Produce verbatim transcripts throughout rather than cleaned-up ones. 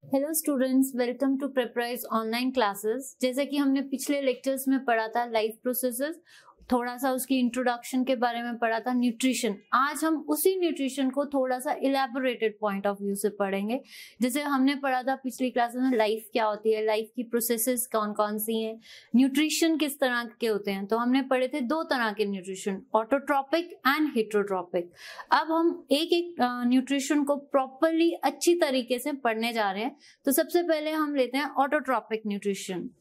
Hello students, welcome to Prepraise online classes. जैसे कि हमने पिछले लेक्चर्स में पढ़ा था लाइफ प्रोसेसेस, थोड़ा सा उसकी इंट्रोडक्शन के बारे में पढ़ा था, न्यूट्रिशन। आज हम उसी न्यूट्रिशन को थोड़ा सा इलेबोरेटेड पॉइंट ऑफ व्यू से पढ़ेंगे। जैसे हमने पढ़ा था पिछली क्लासेस में लाइफ क्या होती है, लाइफ की प्रोसेसेस कौन कौन सी हैं, न्यूट्रिशन किस तरह के होते हैं। तो हमने पढ़े थे दो तरह के न्यूट्रिशन, ऑटोट्रॉपिक एंड हेटेरोट्रॉपिक। अब हम एक एक न्यूट्रिशन को प्रॉपरली अच्छी तरीके से पढ़ने जा रहे हैं। तो सबसे पहले हम लेते हैं ऑटोट्रॉपिक न्यूट्रिशन।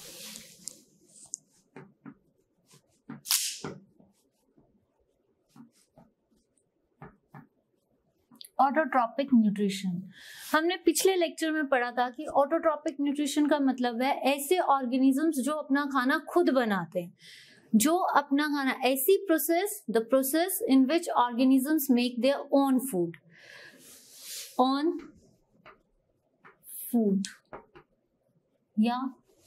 ऑटोट्रॉपिक न्यूट्रिशन हमने पिछले लेक्चर में पढ़ा था कि ऑटोट्रॉपिक न्यूट्रिशन का मतलब है ऐसे ऑर्गेनिजम्स जो अपना खाना खुद बनाते हैं, जो अपना खाना, ऐसी process, the process in which organisms make their own food, own food या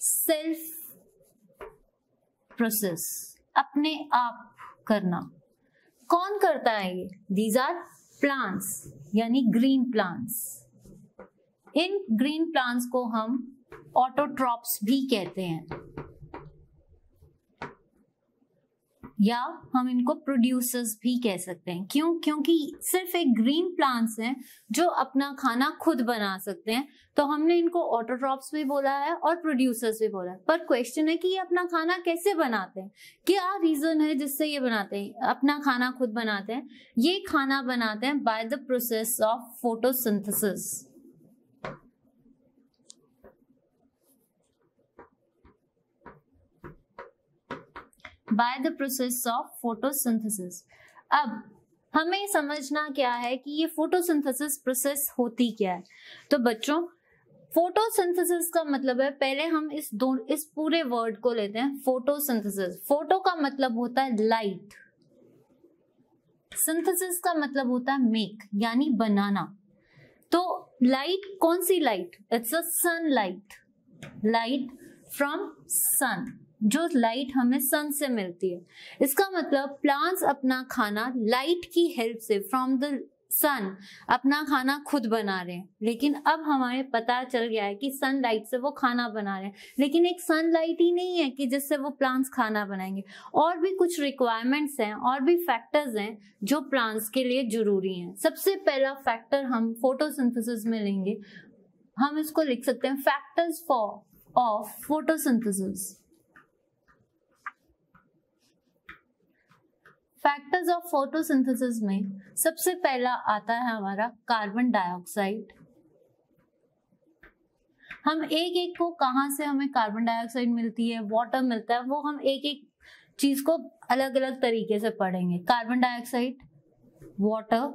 सेल्फ प्रोसेस, अपने आप करना। कौन करता है ये? दीज आर प्लांट्स, यानी ग्रीन प्लांट्स। इन ग्रीन प्लांट्स को हम ऑटोट्रॉप्स भी कहते हैं, या हम इनको प्रोड्यूसर्स भी कह सकते हैं। क्यों? क्योंकि सिर्फ एक ग्रीन प्लांट्स हैं जो अपना खाना खुद बना सकते हैं, तो हमने इनको ऑटोट्रॉप्स भी बोला है और प्रोड्यूसर्स भी बोला है। पर क्वेश्चन है कि ये अपना खाना कैसे बनाते हैं, क्या रीजन है जिससे ये बनाते हैं, अपना खाना खुद बनाते हैं? ये खाना बनाते हैं by the process of photosynthesis. By the process of photosynthesis. अब हमें समझना क्या है कि ये फोटोसिंथेसिस प्रोसेस होती क्या है। तो बच्चों, फोटोसिंथेसिस का मतलब है, पहले हम इस दो इस पूरे वर्ड को लेते हैं, फोटोसिंथेसिस। फोटो का मतलब होता है लाइट, सिंथेसिस का मतलब होता है मेक, यानी बनाना। तो लाइट, कौन सी light? It's a sunlight, light from sun, जो लाइट हमें सन से मिलती है। इसका मतलब प्लांट्स अपना खाना लाइट की हेल्प से, फ्रॉम द सन, अपना खाना खुद बना रहे हैं। लेकिन अब हमारे पता चल गया है कि सनलाइट से वो खाना बना रहे हैं, लेकिन एक सनलाइट ही नहीं है कि जिससे वो प्लांट्स खाना बनाएंगे। और भी कुछ रिक्वायरमेंट्स हैं, और भी फैक्टर्स हैं जो प्लांट्स के लिए जरूरी हैं। सबसे पहला फैक्टर हम फोटोसिंथेसिस में लेंगे, हम इसको लिख सकते हैं factors for of photosynthesis. Factors of photosynthesis में सबसे पहला आता है हमारा कार्बन डाइऑक्साइड। हम एक एक को, कहां से हमें कार्बन डाइऑक्साइड मिलती है, वाटर मिलता है, वो हम एक एक चीज को अलग अलग तरीके से पढ़ेंगे। कार्बन डाइऑक्साइड, वाटर,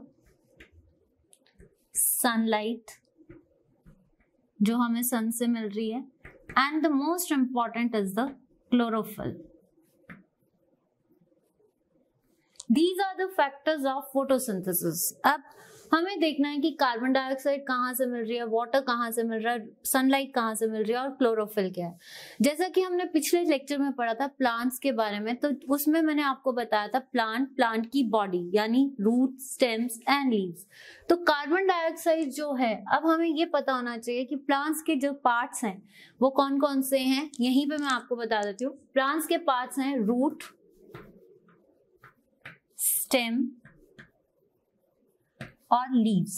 सनलाइट जो हमें सन से मिल रही है, and the most important is the chlorophyll. These are the factors of photosynthesis. अब हमें देखना है कि कार्बन डाइऑक्साइड कहाँ से मिल रही है, वाटर कहाँ से मिल रहा है, सनलाइट कहाँ से मिल रही है, और क्लोरोफिल क्या है। जैसा कि हमने पिछले लेक्चर में पढ़ा था प्लांट्स के बारे में, तो उसमें मैंने आपको बताया था प्लांट, प्लांट की बॉडी, यानी रूट, स्टेम्स एंड लीव्स। तो कार्बन डाइऑक्साइड जो है, अब हमें ये पता होना चाहिए कि प्लांट्स के जो पार्ट्स हैं वो कौन कौन से हैं। यहीं पे मैं आपको बता देती हूँ। प्लांट्स के पार्ट्स हैं रूट, स्टेम और लीव्स।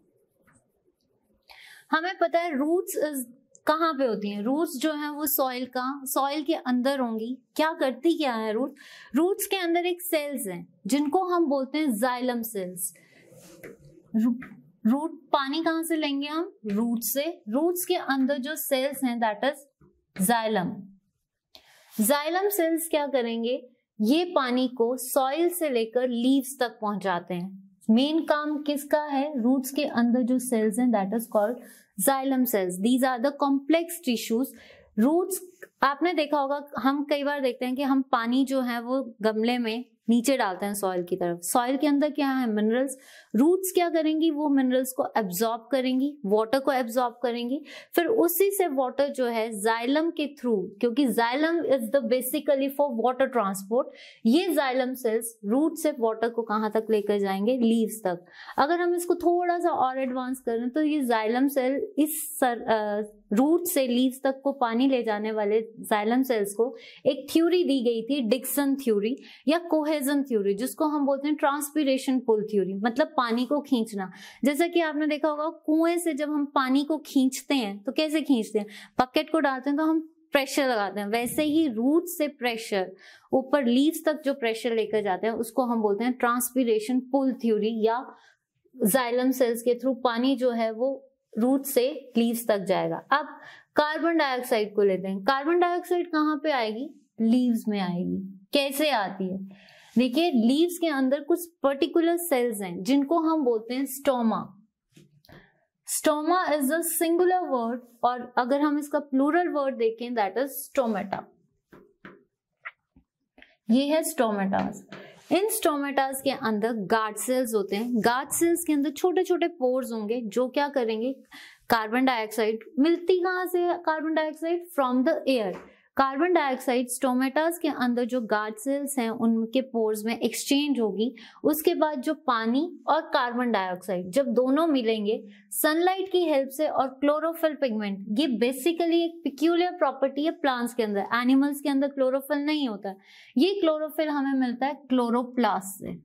हमें पता है रूट्स कहाँ पे होती हैं। रूट्स जो है वो सॉइल का सॉइल के अंदर होंगी। क्या करती क्या है रूट? रूट्स के अंदर एक सेल्स हैं जिनको हम बोलते हैं जाइलम सेल्स। रूट पानी कहाँ से लेंगे हम? रूट से। रूट्स के अंदर जो सेल्स हैं that is xylem. Xylem cells क्या करेंगे? ये पानी को सॉइल से लेकर लीव्स तक पहुंचाते हैं। मेन काम किसका है? रूट्स के अंदर जो सेल्स हैं that is called xylem cells. These are the complex tissues. Roots आपने देखा होगा, हम कई बार देखते हैं कि हम पानी जो है वो गमले में नीचे डालते हैं सॉइल की तरफ। सॉइल के अंदर क्या है? मिनरल्स। रूट्स क्या करेंगी? वो मिनरल्स को एब्जॉर्ब करेंगी, वाटर को एब्जॉर्ब करेंगी, फिर उसी से वाटर जो है जाइलम के थ्रू, क्योंकि xylem is the basically for water transport, ये जाइलम सेल्स रूट से वाटर को कहाँ तक लेकर जाएंगे? लीव्स तक। अगर हम इसको थोड़ा सा और एडवांस करें तो ये जाइलम सेल इस सर रूट से लीव्स तक को पानी ले जाने वाले जाइलम सेल्स को एक थ्योरी दी गई थी, डिक्सन थ्योरी या कोहेजन थ्योरी, जिसको हम बोलते हैं ट्रांसपिरेशन पुल थ्योरी, मतलब पानी को खींचना। जैसा कि आपने देखा होगा, कुएं से जब हम पानी को खींचते हैं तो कैसे खींचते हैं? बकेट को डालते हैं तो हम प्रेशर लगाते हैं, वैसे ही रूट से प्रेशर ऊपर लीव्स तक जो प्रेशर लेकर जाते हैं उसको हम बोलते हैं ट्रांसपिरेशन पुल थ्योरी, या जाइलम सेल्स के थ्रू पानी जो है वो रूट से लीव्स तक जाएगा। अब कार्बन डाइऑक्साइड को लेते हैं। कार्बन डाइऑक्साइड कहाँ पे आएगी? लीव्स में आएगी। कैसे आती है? देखिए, लीव्स के अंदर कुछ पर्टिकुलर सेल्स हैं जिनको हम बोलते हैं stoma. Stoma is a singular word, और अगर हम इसका प्लूरल वर्ड देखें दैट इज स्टोमेटा। ये है स्टोमेटास। इन स्टोमेटास के अंदर गार्ड सेल्स होते हैं। गार्ड सेल्स के अंदर छोटे छोटे पोर्स होंगे जो क्या करेंगे? कार्बन डाइऑक्साइड मिलती कहां से? Carbon dioxide from the air. Carbon dioxide stomatas के अंदर जो गार्ड सेल्स हैं उनके पोर्स में एक्सचेंज होगी। उसके बाद जो पानी और कार्बन डाइऑक्साइड जब दोनों मिलेंगे सनलाइट की हेल्प से, और क्लोरोफिल पिगमेंट, ये बेसिकली एक पिक्यूलियर प्रॉपर्टी है प्लांट्स के अंदर। एनिमल्स के अंदर क्लोरोफिल नहीं होता। ये क्लोरोफिल हमें मिलता है क्लोरोप्लास्ट से।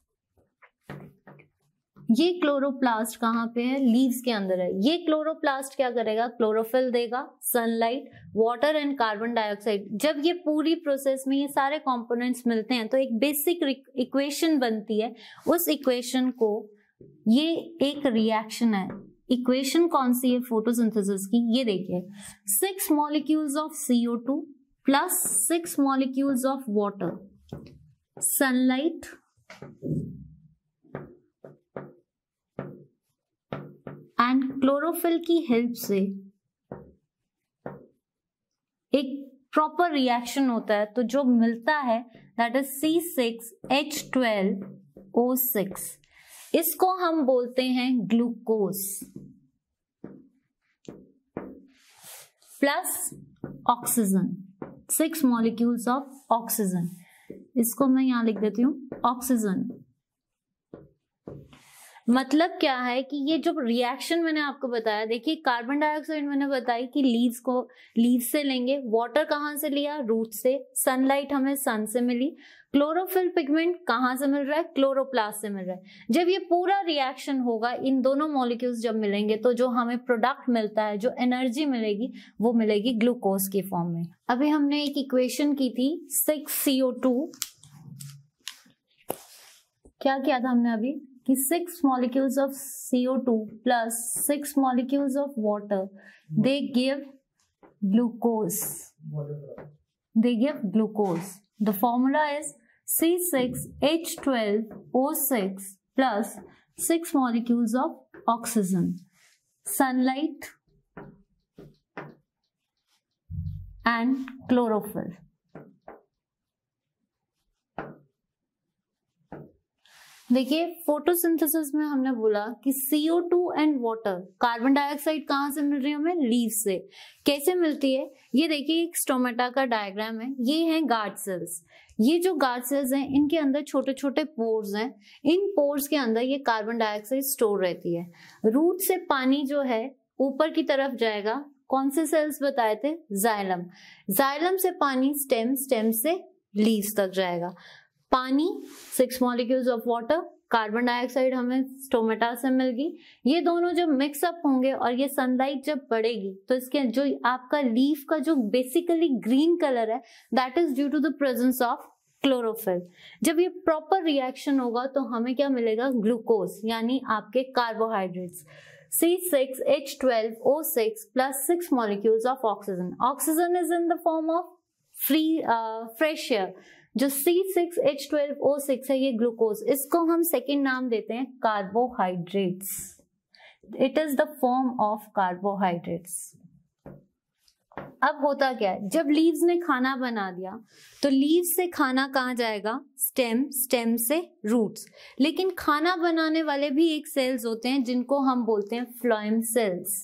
ये क्लोरोप्लास्ट कहाँ पे है? लीव्स के अंदर है। ये क्लोरोप्लास्ट क्या करेगा? क्लोरोफिल देगा, sunlight, water and carbon dioxide. जब ये पूरी प्रोसेस में ये सारे कंपोनेंट्स मिलते हैं तो एक बेसिक इक्वेशन बनती है। उस इक्वेशन को, ये एक रिएक्शन है। इक्वेशन कौन सी है फोटोसिंथेसिस की? ये देखिए, six molecules of C O two plus six molecules of water, sunlight and chlorophyll की हेल्प से एक प्रॉपर रिएक्शन होता है। तो जो मिलता है that is C six H twelve O six. इसको हम बोलते हैं glucose plus oxygen, six molecules of oxygen. इसको मैं यहां लिख देती हूं ऑक्सीजन। मतलब क्या है कि ये जो रिएक्शन मैंने आपको बताया, देखिए कार्बन डाइऑक्साइड मैंने बताई कि लीव्स को लीव्स से लेंगे, वाटर कहाँ से लिया? रूट से, सनलाइट हमें सन से मिली, क्लोरोफिल पिगमेंट कहाँ से मिल रहा है? क्लोरोप्लास्ट से मिल रहा है। जब ये पूरा रिएक्शन होगा, इन दोनों मॉलिक्यूल्स जब मिलेंगे तो जो हमें प्रोडक्ट मिलता है, जो एनर्जी मिलेगी, वो मिलेगी ग्लूकोज के फॉर्म में। अभी हमने एक इक्वेशन की थी सिक्स सी ओ टू। क्या किया था हमने अभी कि six molecules of C O two plus six molecules of water, they give glucose, they give glucose. The formula is C six H twelve O six plus six molecules of oxygen, sunlight and chlorophyll. देखिए, photosynthesis में हमने बोला कि C O two and water, carbon dioxide कहाँ से मिल रही है हमें? लीव से। कैसे मिलती है? ये देखिए, एक स्टोमेटा का डायग्राम है। ये है गार्ड सेल्स। ये जो गार्ड सेल्स हैं इनके अंदर छोटे छोटे पोर्स हैं। इन पोर्स के अंदर ये कार्बन डाइऑक्साइड स्टोर रहती है। रूट से पानी जो है ऊपर की तरफ जाएगा। कौन से सेल्स बताए थे? जाइलम। जाइलम से पानी स्टेम, स्टेम से लीव्स तक जाएगा। पानी, six molecules of water, carbon dioxide हमें स्टोमेटा से मिल गई। ये दोनों जब मिक्सअप होंगे और ये सनलाइट जब पड़ेगी तो इसके जो आपका लीफ का जो बेसिकली ग्रीन कलर है that is due to the presence of chlorophyll. जब ये प्रॉपर रिएक्शन होगा तो हमें क्या मिलेगा? ग्लूकोज, यानी आपके carbohydrates. C six H twelve O six plus six molecules of oxygen. Oxygen is in the form of free fresh air. जो C six H twelve O six है ये ग्लूकोज, इसको हम सेकेंड नाम देते हैं carbohydrates. It is the form of carbohydrates. अब होता क्या है, जब लीव्स ने खाना बना दिया तो लीव्स से खाना कहाँ जाएगा, स्टेम, स्टेम से रूट्स। लेकिन खाना बनाने वाले भी एक सेल्स होते हैं जिनको हम बोलते हैं फ्लोएम सेल्स।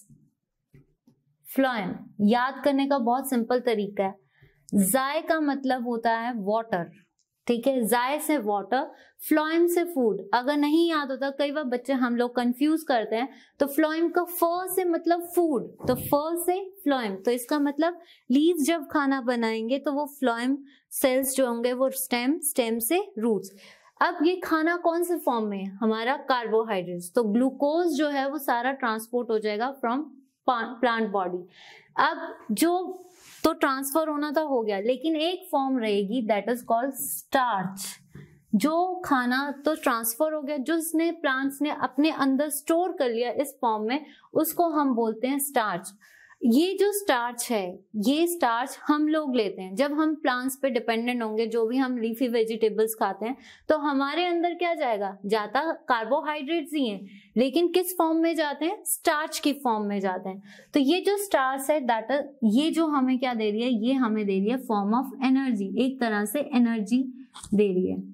फ्लोएम याद करने का बहुत सिंपल तरीका है, जाय का मतलब होता है वाटर, ठीक है, जाय से वाटर, फ्लोएम से फूड। अगर नहीं याद होता, कई बार बच्चे हम लोग कंफ्यूज करते हैं, तो फ्लोएम का फ से मतलब फूड, तो फ से फ्लोएम, तो इसका मतलब लीव्स जब खाना बनाएंगे तो वो फ्लोएम सेल्स जो होंगे वो स्टेम, स्टेम से रूट्स। अब ये खाना कौन से फॉर्म में है, हमारा कार्बोहाइड्रेट्स, तो ग्लूकोज जो है वो सारा ट्रांसपोर्ट हो जाएगा फ्रॉम प्लांट बॉडी। अब जो तो ट्रांसफर होना तो हो गया, लेकिन एक फॉर्म रहेगी दैट इज कॉल्ड स्टार्च। जो खाना तो ट्रांसफर हो गया, जो इसने प्लांट्स ने अपने अंदर स्टोर कर लिया इस फॉर्म में, उसको हम बोलते हैं स्टार्च। ये जो स्टार्च है, ये स्टार्च हम लोग लेते हैं जब हम प्लांट्स पे डिपेंडेंट होंगे, जो भी हम लीफी वेजिटेबल्स खाते हैं, तो हमारे अंदर क्या जाएगा, जाता कार्बोहाइड्रेट्स ही हैं, लेकिन किस फॉर्म में जाते हैं, स्टार्च की फॉर्म में जाते हैं। तो ये जो स्टार्च है दैट ये जो हमें क्या दे रही है, ये हमें दे रही है फॉर्म ऑफ एनर्जी, एक तरह से एनर्जी दे रही है।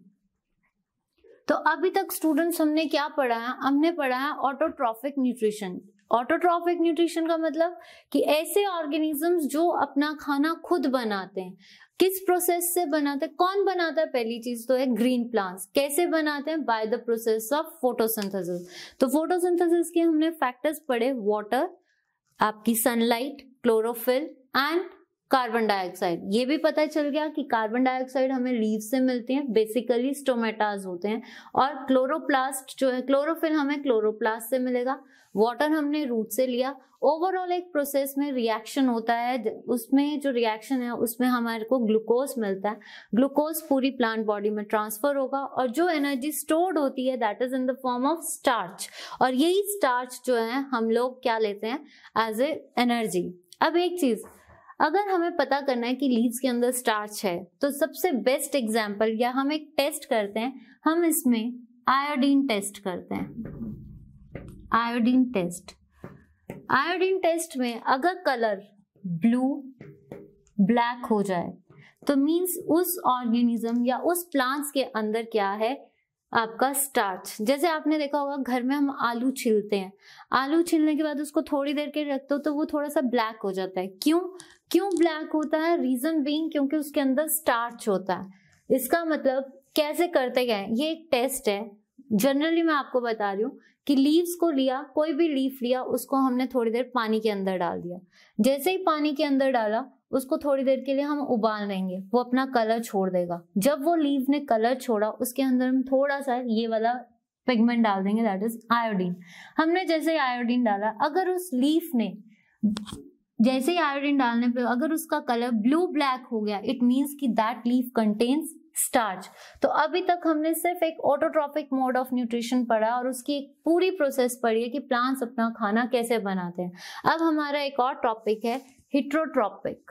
तो अभी तक स्टूडेंट्स हमने क्या पढ़ा है, हमने पढ़ा है ऑटोट्रॉफिक न्यूट्रिशन। ऑटोट्रॉफिक न्यूट्रिशन का मतलब कि ऐसे ऑर्गेनिजम्स जो अपना खाना खुद बनाते हैं। किस प्रोसेस से बनाते हैं, कौन बनाता है, पहली चीज तो है ग्रीन प्लांट्स। कैसे बनाते हैं, by the process of photosynthesis. तो फोटोसिंथेसिस के हमने फैक्टर्स पढ़े, वाटर, आपकी sunlight, chlorophyll and carbon dioxide. ये भी पता चल गया कि कार्बन डाइऑक्साइड हमें लीव से मिलती है, बेसिकली स्टोमेटाज होते हैं, और क्लोरोप्लास्ट जो है, क्लोरोफिल हमें क्लोरोप्लास्ट से मिलेगा, वाटर हमने रूट से लिया। ओवरऑल एक प्रोसेस में रिएक्शन होता है, उसमें जो रिएक्शन है उसमें हमारे को ग्लूकोज मिलता है, ग्लूकोज पूरी प्लांट बॉडी में ट्रांसफर होगा, और जो एनर्जी स्टोर्ड होती है that is in the form of starch, और यही स्टार्च जो है हम लोग क्या लेते हैं एज ए एनर्जी। अब एक चीज, अगर हमें पता करना है कि लीव्स के अंदर स्टार्च है, तो सबसे बेस्ट एग्जांपल, या हम एक टेस्ट करते हैं, हम इसमें आयोडीन टेस्ट करते हैं। आयोडीन टेस्ट, आयोडीन टेस्ट में अगर कलर ब्लू ब्लैक हो जाए तो मींस उस ऑर्गेनिज्म या उस प्लांट्स के अंदर क्या है, आपका स्टार्च। जैसे आपने देखा होगा घर में हम आलू छीलते हैं, आलू छीलने के बाद उसको थोड़ी देर के रखते हो तो वो थोड़ा सा ब्लैक हो जाता है। क्यों क्यों ब्लैक होता है, रीजन बीइंग क्योंकि उसके अंदर स्टार्च होता है। इसका मतलब कैसे करते गए, ये एक टेस्ट है, जनरली मैं आपको बता रही हूँ कि लीव्स को लिया, कोई भी लीफ लिया, उसको हमने थोड़ी देर पानी के अंदर डाल दिया। जैसे ही पानी के अंदर डाला, उसको थोड़ी देर के लिए हम उबाल लेंगे, वो अपना कलर छोड़ देगा। जब वो लीव ने कलर छोड़ा, उसके अंदर हम थोड़ा सा ये वाला पिगमेंट डाल देंगे, दैट इज आयोडीन। हमने जैसे ही आयोडीन डाला, अगर उस लीफ ने जैसे ही आयोडीन डालने पे अगर उसका कलर ब्लू ब्लैक हो गया, इट मीन्स कि दैट लीफ कंटेन्स स्टार्च। तो अभी तक हमने सिर्फ एक ऑटोट्रॉफिक मोड ऑफ न्यूट्रिशन पढ़ा और उसकी एक पूरी प्रोसेस पढ़ी है कि प्लांट्स अपना खाना कैसे बनाते हैं। अब हमारा एक और टॉपिक है heterotropic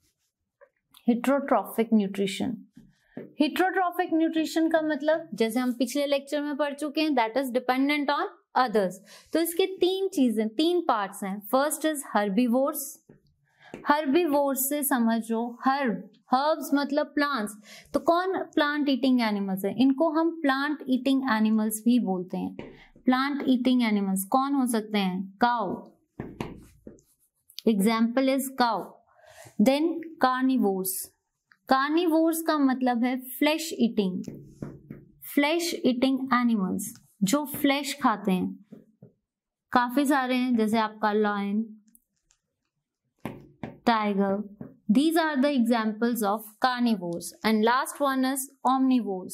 heterotrophic nutrition. Heterotrophic nutrition का मतलब, जैसे हम पिछले लेक्चर में पढ़ चुके हैं, that is dependent on others. तो इसके तीन चीजें, तीन पार्ट्स हैं। First is herbivores. हर्बीवोर्स से समझो, हर्ब, हर्ब्स मतलब प्लांट्स। तो कौन प्लांट ईटिंग एनिमल्स है, इनको हम प्लांट ईटिंग एनिमल्स भी बोलते हैं। प्लांट ईटिंग एनिमल्स कौन हो सकते हैं, cow, example is cow. Then carnivores, carnivores का मतलब है flesh eating, flesh eating animals, जो फ्लैश खाते हैं। काफी सारे हैं, जैसे आपका lion, tiger, these are the examples of carnivores. And last one is omnivores.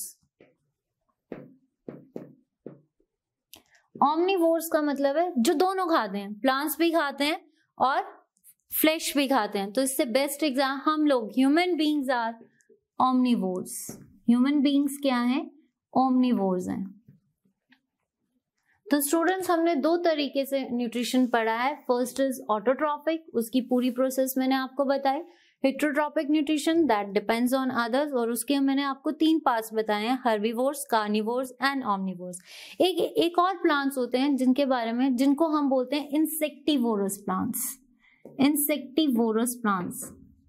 omnivores का मतलब है जो दोनों खाते हैं, प्लांट्स भी खाते हैं और फ्लैश भी खाते हैं। तो इससे बेस्ट एग्जाम हम लोग, human beings are omnivores. Human beings क्या है, omnivores हैं। तो स्टूडेंट्स, हमने दो तरीके से न्यूट्रिशन पढ़ा है। फर्स्ट इज ऑटोट्रॉपिक, उसकी पूरी प्रोसेस मैंने आपको बताई। Heterotropic nutrition that depends on others, और उसके मैंने आपको तीन पार्ट्स बताए हैं, हर्बीवोर्स, कार्निवोर्स एंड ओमनिवोर्स। एक एक और प्लांट्स होते हैं जिनके बारे में, जिनको हम बोलते हैं इंसेक्टिवोरस प्लांट्स। Insectivorous plants.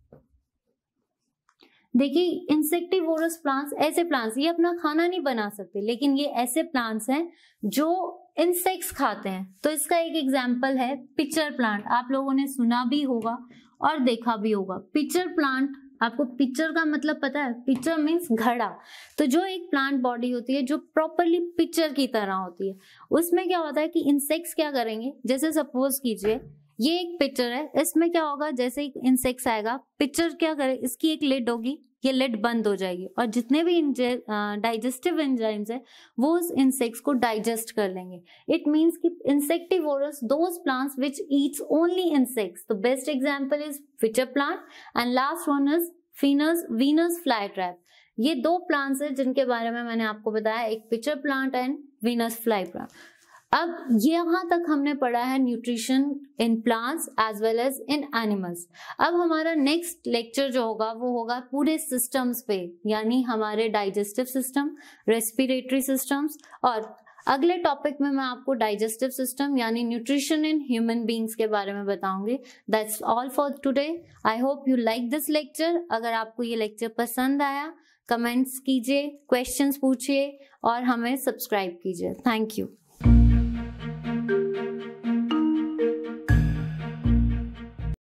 देखिए इंसेक्टिवोरस प्लांट्स ऐसे प्लांट्स, ये अपना खाना नहीं बना सकते, लेकिन ये ऐसे प्लांट्स हैं जो इंसेक्ट्स खाते हैं। तो इसका एक एग्जांपल है पिचर प्लांट, आप लोगों ने सुना भी होगा और देखा भी होगा। पिचर प्लांट, आपको पिचर का मतलब पता है? पिचर मीन्स घड़ा। तो जो एक प्लांट बॉडी होती है जो प्रॉपरली पिचर की तरह होती है, उसमें क्या होता है कि इंसेक्ट्स क्या करेंगे, जैसे सपोज कीजिए ये एक पिचर है, इसमें क्या होगा, जैसे एक इंसेक्ट्स आएगा, पिचर क्या करे, इसकी एक लिड होगी, ये लिड बंद हो जाएगी और जितने भी डाइजेस्टिव एंजाइम्स है वो उस इंसेक्ट्स को डाइजेस्ट कर लेंगे। इट मीन्स कि insectivorous those plants which eats only insects. तो best example is pitcher plant and last one is फिनस वीनस फ्लाई ट्रैप। ये दो प्लांट्स है जिनके बारे में मैंने आपको बताया, एक pitcher plant and Venus flytrap. अब यहाँ तक हमने पढ़ा है nutrition in plants as well as in animals. अब हमारा नेक्स्ट लेक्चर जो होगा वो होगा पूरे सिस्टम्स पे, यानी हमारे डाइजेस्टिव सिस्टम, रेस्पिरेटरी सिस्टम्स, और अगले टॉपिक में मैं आपको डाइजेस्टिव सिस्टम यानी न्यूट्रिशन इन ह्यूमन बींग्स के बारे में बताऊंगी। That's all for today. I hope you like this lecture. अगर आपको ये लेक्चर पसंद आया, कमेंट्स कीजिए, क्वेश्चंस पूछिए और हमें सब्सक्राइब कीजिए। Thank you.